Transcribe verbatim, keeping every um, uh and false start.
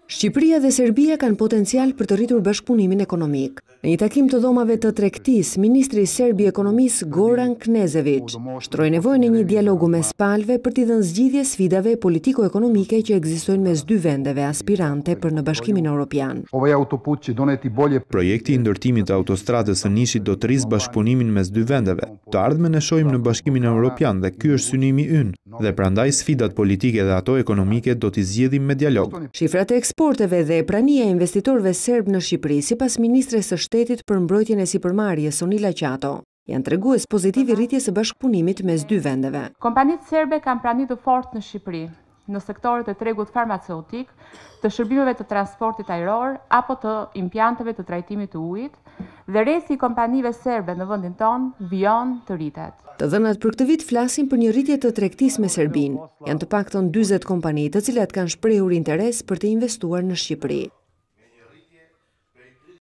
Shqipëria dhe Serbia kanë potencial për të rritur bashkëpunimin ekonomik. Në një takim të dhomave të tregtisë, ministri serb i ekonomisë Goran Knežević shtroi nevojën e një dialogu mes palëve për t'i dhënë zgjidhje sfidave politiko-ekonomike që ekzistojnë mes dy vendeve aspirante për në Bashkimin Evropian. Projekti i ndërtimit të autostradës së Nishit do të rrisë bashkëpunimin mes dy vendeve. Të ardhmen e shohim në Bashkimin Evropian dhe ky është synimi ynë dhe prandaj sfidat politike dhe ato ekonomike do t'i zgjidhim me dialog. Shifrat e eksporteve dhe prania e investitorëve serb në Shqipëri, sipas ministres së shtetit për mbrojtjen e sipërmarrjes Sonila Qato, janë tregues pozitiv i rritjes së bashkëpunimit mes dy vendeve. Kompanitë serbe kanë prani të fortë në Shqipëri, në sektorët e tregut farmaceutik, të shërbimeve të transportit ajror apo të impianteve të trajtimit të ujit, dhe rreth i kompanive serbe në vendin tonë vijon të rritet. Të dhënat për këtë vit flasin për një rritje të tregtisë me Serbinë. Janë të paktën dyzet kompani të cilat kanë shprehur interes për të investuar në Shqipëri.